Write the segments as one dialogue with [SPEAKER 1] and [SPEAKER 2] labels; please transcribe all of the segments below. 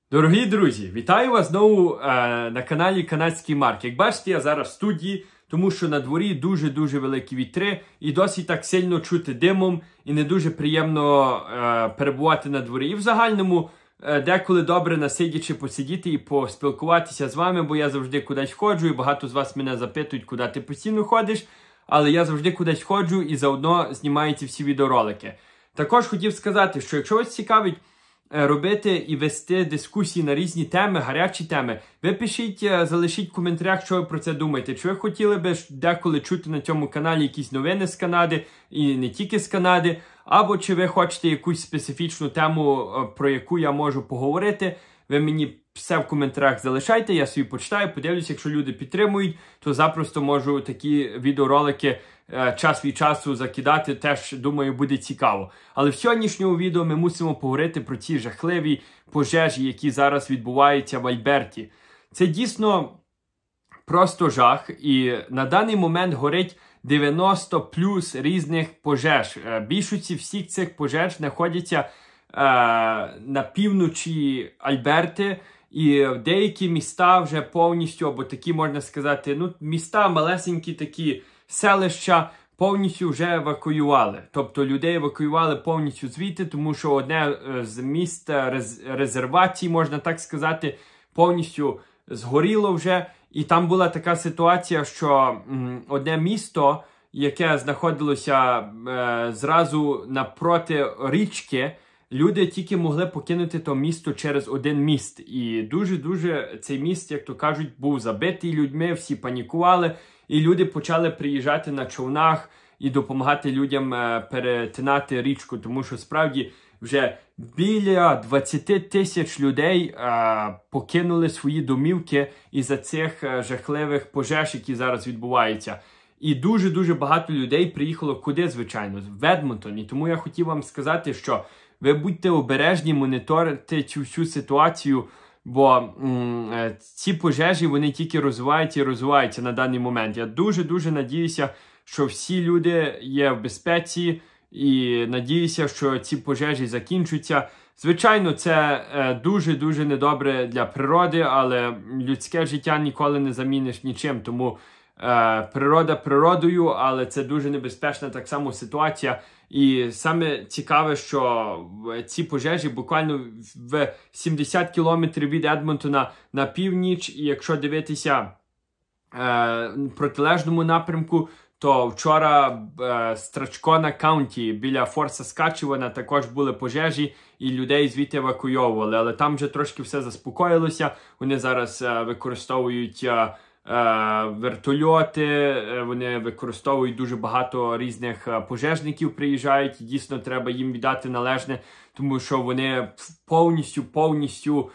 [SPEAKER 1] Дорогі друзі, вітаю вас знову на каналі Канадський Марк. Як бачите, я зараз в студії, тому що на дворі дуже-дуже великі вітри і досить так сильно чути димом і не дуже приємно перебувати на дворі. І в загальному деколи добре насидячи посидіти і поспілкуватися з вами, бо я завжди кудись ходжу і багато з вас мене запитують, куди ти постійно ходиш, але я завжди кудись ходжу і заодно знімаю ці всі відеоролики. Також хотів сказати, що якщо вас цікавить робити і вести дискусії на різні теми, гарячі теми, ви пишіть, залишіть в коментарях, що ви про це думаєте. Чи ви хотіли би деколи чути на цьому каналі якісь новини з Канади, і не тільки з Канади, або чи ви хочете якусь специфічну тему, про яку я можу поговорити, ви мені все в коментарях залишайте, я собі почитаю, подивлюся, якщо люди підтримують, то запросто можу такі відеоролики час від часу закидати, теж, думаю, буде цікаво. Але в сьогоднішньому відео ми мусимо поговорити про ці жахливі пожежі, які зараз відбуваються в Альберті. Це дійсно просто жах, і на даний момент горить 90 плюс різних пожеж. Більшості всіх цих пожеж знаходяться на півночі Альберти, і деякі міста вже повністю, або такі, можна сказати, міста малесенькі такі, селища повністю вже евакуювали. Тобто людей евакуювали повністю звідти, тому що одне з міст резервацій, можна так сказати, повністю згоріло вже. І там була така ситуація, що одне місто, яке знаходилося зразу напроти річки, люди тільки могли покинути то місто через один міст. І дуже-дуже цей міст, як то кажуть, був забитий людьми, всі панікували. І люди почали приїжджати на човнах і допомагати людям перетинати річку. Тому що справді вже біля 20 тисяч людей покинули свої домівки із-за цих жахливих пожеж, які зараз відбуваються. І дуже-дуже багато людей приїхало куди, звичайно? В Едмонтон. І тому я хотів вам сказати, що ви будьте обережні, моніторите цю всю ситуацію, бо ці пожежі, вони тільки розвиваються і розвиваються на даний момент. Я дуже-дуже надіюся, що всі люди є в безпеці, і надіюся, що ці пожежі закінчуються. Звичайно, це дуже-дуже недобре для природи, але людське життя ніколи не заміниш нічим, тому природа природою, але це дуже небезпечна так само ситуація. І саме цікаве, що ці пожежі буквально в 70 кілометрів від Едмонтона на північ, і якщо дивитися в протилежному напрямку, то вчора Страчкона Каунті біля Форт Саскачевана також були пожежі, і людей звідти евакуйовували. Але там вже трошки все заспокоїлося, вони зараз використовують вертольоти, вони використовують дуже багато різних пожежників, приїжджають, і дійсно треба їм віддати належне, тому що вони повністю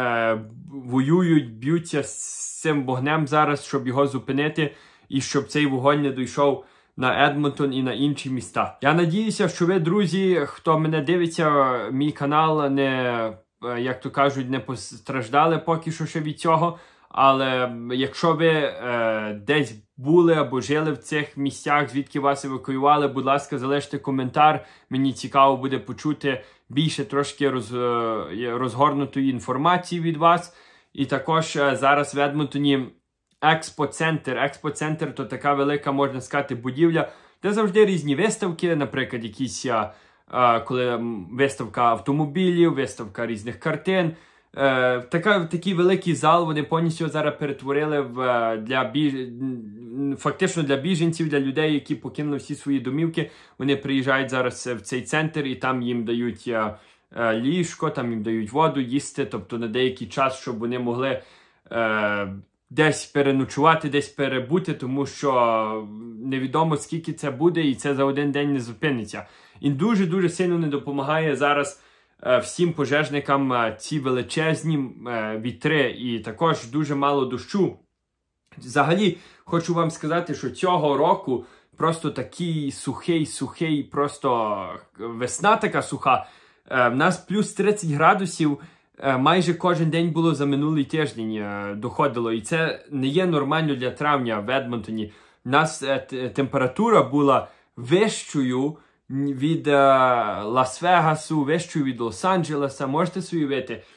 [SPEAKER 1] воюють, б'ються з цим вогнем зараз, щоб його зупинити, і щоб цей вогонь не дійшов на Едмонтон і на інші міста. Я надіюся, що ви, друзі, хто мене дивиться, мій канал не, як то кажуть, не постраждали поки що ще від цього. Але якщо ви десь були або жили в цих місцях, звідки вас евакуювали, будь ласка, залиште коментар. Мені цікаво буде почути більше трошки розгорнутої інформації від вас. І також зараз в Едмонтоні Експоцентр. Експоцентр – то така велика, можна сказати, будівля, де завжди різні виставки, наприклад, якісь коли виставка автомобілів, виставка різних картин. Такий великий зал вони повністю зараз перетворили фактично для біженців, для людей, які покинули всі свої домівки. Вони приїжджають зараз в цей центр і там їм дають ліжко, там їм дають воду, їсти, тобто на деякий час, щоб вони могли десь переночувати, десь перебути, тому що невідомо скільки це буде і це за один день не зупиниться. І дуже-дуже сильно не допомагає зараз всім пожежникам ці величезні вітри і також дуже мало дощу. Взагалі, хочу вам сказати, що цього року просто такий сухий, просто весна така суха. В нас плюс 30 градусів майже кожен день було за минулий тиждень доходило. І це не є нормально для травня в Едмонтоні. У нас температура була вищою від Лас-Вегасу, вищою від Лос-Анджелеса. Можете собі уявити,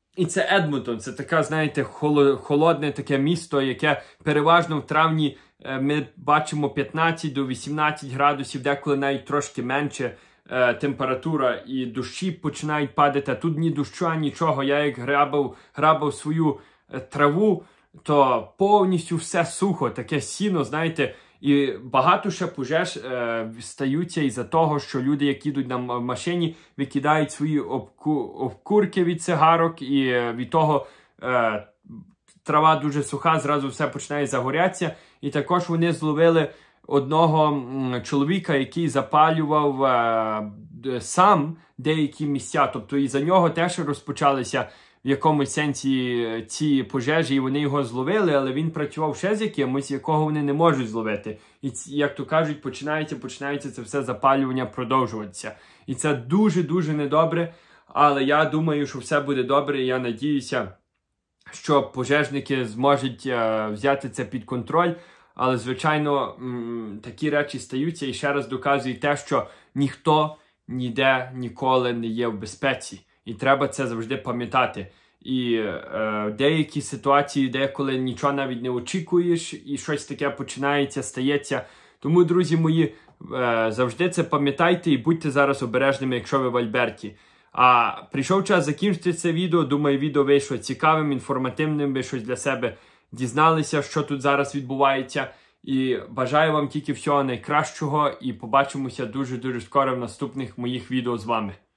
[SPEAKER 1] І це Едмонтон, це таке, знаєте, холодне таке місто, яке переважно в травні ми бачимо 15 до 18 градусів, деколи навіть трошки менше температура, і дощі починають падати. А тут ні дощу, нічого. Я як грабав свою траву, то повністю все сухо, таке сіно, знаєте. І багато ще пожеж стаються із-за того, що люди, які їдуть на машині, викидають свої обкурки від цигарок, і від того трава дуже суха, зразу все починає загорятися. І також вони зловили одного чоловіка, який запалював сам деякі місця. Тобто і за нього теж розпочалися в якомусь сенсі ці пожежі, і вони його зловили, але він працював ще з якимось, якого вони не можуть зловити. І, як то кажуть, починається це все запалювання продовжуватися. І це дуже-дуже недобре, але я думаю, що все буде добре, і я надіюся, що пожежники зможуть взяти це під контроль. Але, звичайно, такі речі стаються, і ще раз доказує те, що ніхто ніде ніколи не є в безпеці. І треба це завжди пам'ятати. І деякі ситуації, деколи нічого навіть не очікуєш, і щось таке починається, стається. Тому, друзі мої, завжди це пам'ятайте і будьте зараз обережними, якщо ви в Альберті. А прийшов час закінчити це відео. Думаю, відео вийшло цікавим, інформативним, ви щось для себе дізналися, що тут зараз відбувається. І бажаю вам тільки всього найкращого, і побачимося дуже-дуже скоро в наступних моїх відео з вами.